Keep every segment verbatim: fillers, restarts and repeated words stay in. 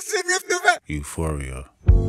Euphoria.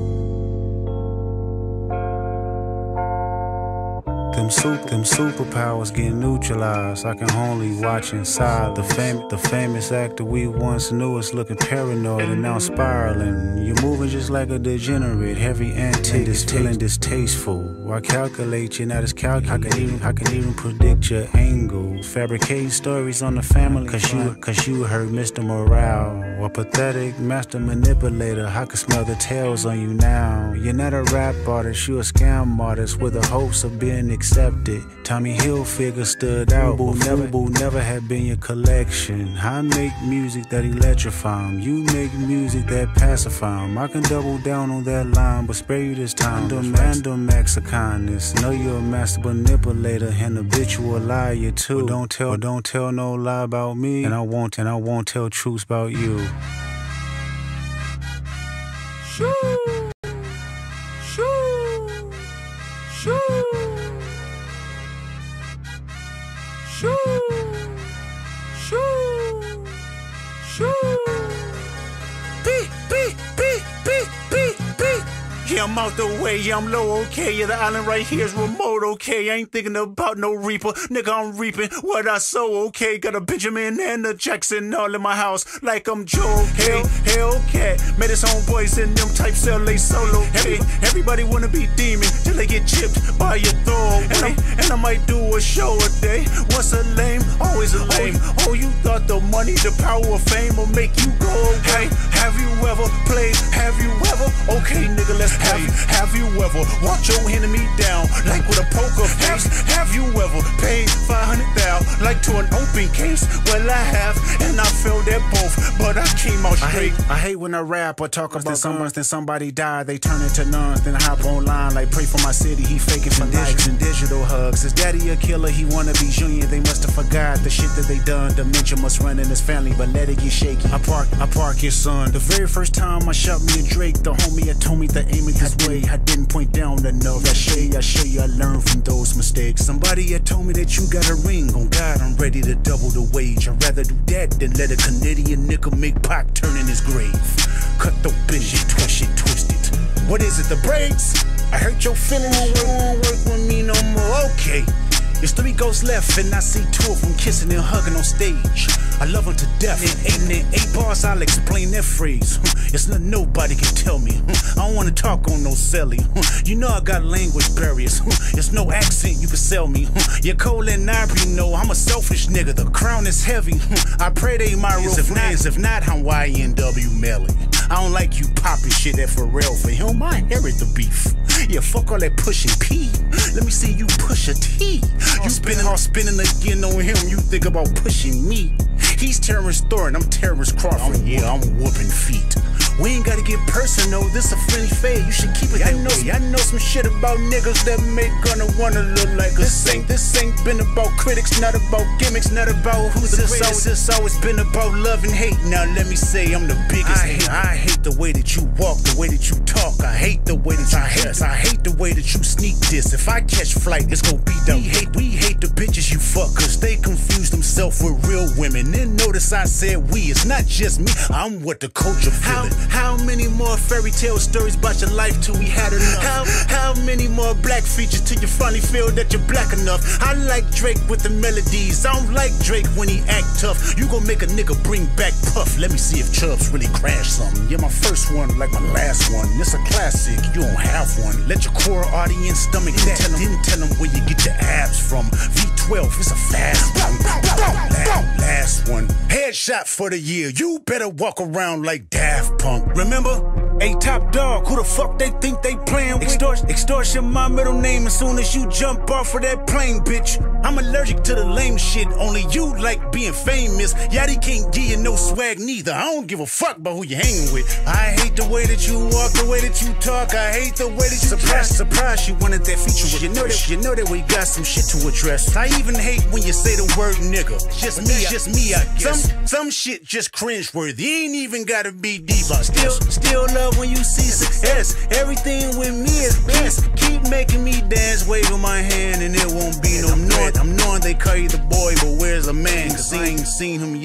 Them suit, them superpowers getting neutralized. I can only watch inside. The fam the famous actor we once knew is looking paranoid and now spiraling. You're moving just like a degenerate, heavy antic, is feeling distasteful. Why calculate? You're not as calculated. I can even, I can even predict your angle. Fabricating stories on the family, cause you, cause you heard Mister Morale. A pathetic master manipulator. I can smell the tails on you now. You're not a rap artist, you a scam artist with the hopes of being accepted. Tommy Hilfiger stood out. Boo never, boo never had been your collection. I make music that electrify 'em. You make music that pacify 'em. I can double down on that line, but spare you this time. Random acts of kindness. Know you're a master manipulator and habitual liar too. But don't tell, but don't tell no lie about me, and I won't, and I won't tell truths about you. Shoo, shoo, shoo. Shoo, shoo, shoo. Beep, beep, beep, beep, beep, beep. Yeah, I'm out the way, yeah, I'm low, okay. Yeah, the island right here is remote, okay. I ain't thinking about no reaper, nigga, I'm reaping what I sow, okay. Got a Benjamin and a Jackson all in my house, like I'm Joe, okay. Hellcat, made his own boys in them types L A solo, okay. Everybody wanna be demon till they get chipped by your throwaway. And, I, and I might do a show a day. Once a lame, always a lame. Oh, you thought the money, the power of fame will make you go away? Have you ever played? Have you ever? Okay, nigga, let's have you. Have you ever walked your enemy down like with a poker face? Have you ever paid five hundred thousand like to an open case? Well, I have, and I felt that both, but I came out straight. I hate, I hate when a rapper talk about someone, then somebody died, they turn into nuns, then hop online like pray for my city. He faking for likes and digital hugs. His daddy a killer, he wanna be Junior. They must have forgot the shit that they done. Dementia must run in his family, but let it get shaky. I park, I park his son. The very first time I shot me a Drake, the homie had told me to aim it his way. I didn't point down enough. I show you, I show you, I learned from those mistakes. Somebody had told me that you got a ring. On God, I'm ready to double the wage. I'd rather do that than let a Canadian nigga make Pac turn in his grave. Cut the bitch, shit, twist, shit, twisted. What is it, the braids? I hurt your feelings, you won't work with me no more. Okay. There's three ghosts left, and I see two of them kissing and hugging on stage. I love them to death. In eight, in eight bars, I'll explain that phrase. It's nothing nobody can tell me. I don't wanna talk on no celly. You know I got language barriers. It's no accent you can sell me. You're cold and Ivory, know I'm a selfish nigga. The crown is heavy. I pray they my real friends. If not, I'm Y N W Melly. I don't like you popping shit at Pharrell. For him, I inherit the beef. Yeah, fuck all that pushing P. Let me see you push a T. You spinning all spinning again on him. You think about pushing me. He's Terrence Thornton, I'm Terrence Crawford. I'm, yeah, I'm whooping feet. We ain't gotta get personal, this a friendly fade. You should keep it that know, way. I know some shit about niggas that make gonna wanna look like a saint. This ain't been about critics, not about gimmicks, not about who's the greatest. It's always been about love and hate. Now let me say I'm the biggest I hate, I hate the way that you walk, the way that you talk. I hate the way that you dress. I hate the way that you sneak this. If I catch flight, it's gonna be done. We hate, we hate the bitches you fuck, cause they confuse themselves with real women. Then notice I said we, it's not just me, I'm what the culture feeling. How, how many more fairy tale stories about your life till we had enough? How, how many more black features till you finally feel that you're black enough? I like Drake with the melodies, I don't like Drake when he act tough. You gon' make a nigga bring back Puff. Let me see if Chubbs really crashed something. You're my first one like my last one. It's a classic, you don't have one. Let your core audience stomach that. Tell them, didn't tell them where you get your abs from. V twelve, it's a fast one. Last, last one. Headshot for the year. You better walk around like Daft Punk. Remember? A top dog, who the fuck they think they playin' with? Extortion, extortion, my middle name as soon as you jump off of that plane, bitch. I'm allergic to the lame shit, only you like being famous. Yachty can't give you no swag neither. I don't give a fuck about who you hanging with. I hate the way that you walk, the way that you talk. I hate the way that you surprise, surprise you wanted that feature with. You know that, you know that we got some shit to address. I even hate when you say the word nigga. Just me, just me, I guess. Some, some shit just cringeworthy. Ain't even gotta be deep. Still, still love when you see success. Everything with me is best. Keep making me dance, waving my hand, and it won't be no noise. I'm knowing they call you the boy, but where's the man? Cause I ain't seen him yet.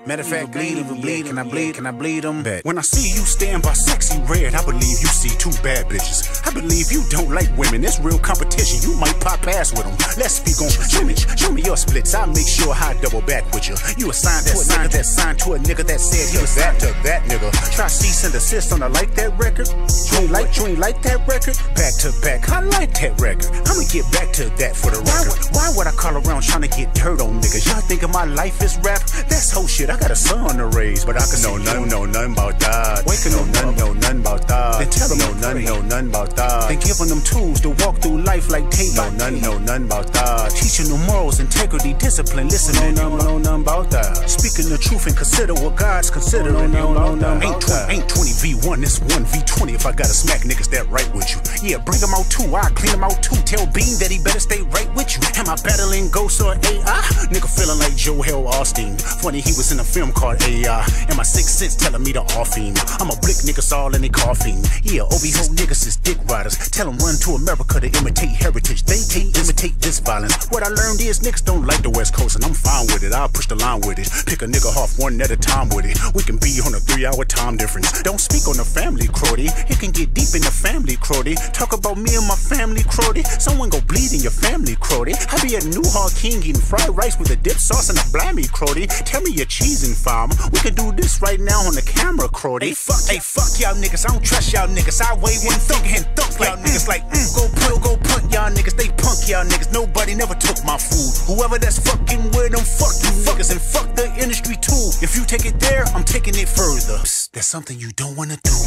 Matter of fact, bleed him, bleed. Can I bleed? Can I bleed him? Bet. When I see you stand by sexy red, I believe you see two bad bitches. I believe you don't like women. It's real competition. You might pop ass with them. Let's speak on. Show me, show me your splits. I'll make sure I double back with you. You assigned to a nigga that signed to a nigga that said he was that to that nigga. Try cease and desist on a like that record. You ain't like, you ain't like that record. Back to back, I like that record. I'ma get back to that for the record. Why, why would I call around trying to get dirt on niggas? Y'all thinking my life is rap? That's whole shit. I got a son to raise, but I can know nothing, know nothing about that. Waking know nothing, know nothing about that. Then tell them know nothing, know nothing about that. Then giving them tools to walk through life like tape. Know nothing, know nothing about that. Teaching them morals, integrity, discipline. Listen, know nothing, know nothing about that. Speaking the truth and consider what God's consider. Know nothing, know nothing about that. Ain't twenty v one, it's one v twenty. If I gotta smack niggas that right with you, yeah, bring them out too. I clean them out too. Tell Bean that he better stay right with you. Am I battling ghosts or A I? Nigga feeling like Joel Osteen. Funny he was in a film called A I. And my sixth sense telling me to off him. I'm a blick niggas all in they coughing. Yeah, O B whole niggas is dick riders. Tell them run to America to imitate heritage. They can't imitate this violence. What I learned is niggas don't like the West Coast, and I'm fine with it. I'll push the line with it. Pick a nigga off one at a time with it. We can be on a three hour time difference. Don't speak on the family, Crody. It can get deep in the family, Crody. Talk about me and my family, Crody. Someone go bleed in your family, Crody. I be at Newhall King eating fried rice with a dip sauce and a blammy, Crody. Tell me your cheesing farm. We can do this right now on the camera, Crody. Hey, fuck, hey, fuck y'all niggas. I don't trust y'all niggas. I wave one thunk and thunk like niggas like mm, go punt, go punt y'all niggas. They punk y'all niggas. Nobody never took my food. Whoever that's fucking with them, fuck you fuckers and fuck the industry too. If you take it there, I'm taking it further. Psst, that's something you don't wanna do.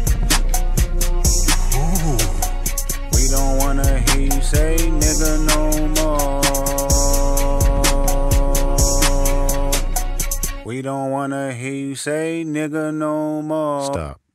Ooh. We don't wanna hear you say nigga no more. We don't wanna hear you say nigga no more. Stop.